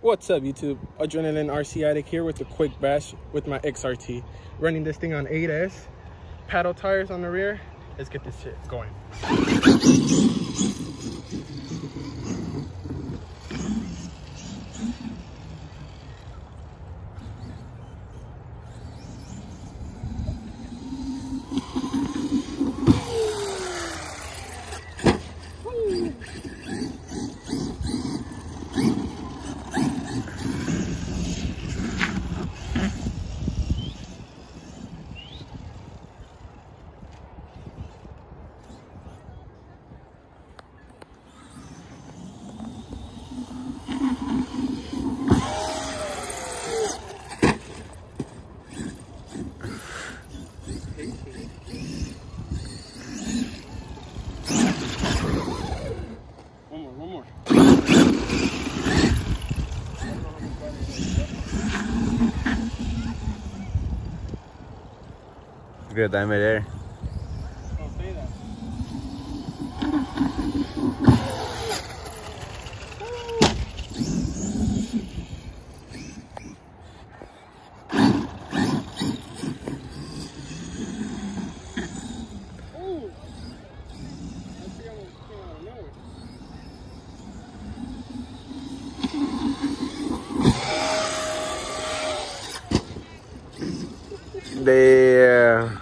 What's up, YouTube? Adrenaline RC Addict here with a quick bash with my XRT. Running this thing on 8S, paddle tires on the rear. Let's get this shit going. One more. Good, dame there. Don't say that. Damn.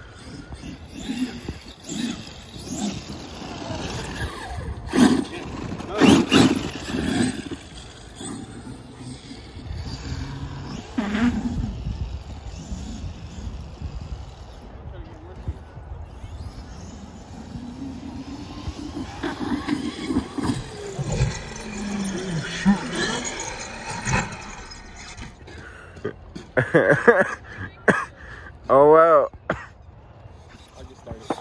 Oh wow. I just started.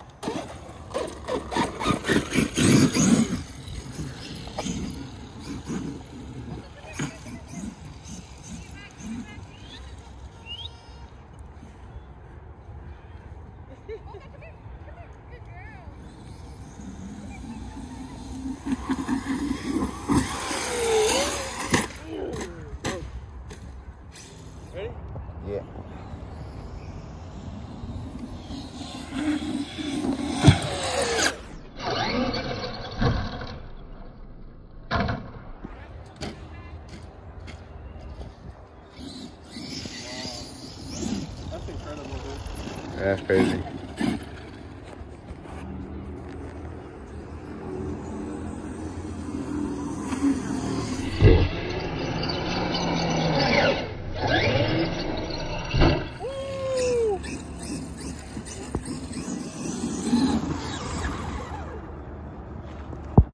Ready? Yeah. That's incredible, dude. That's crazy.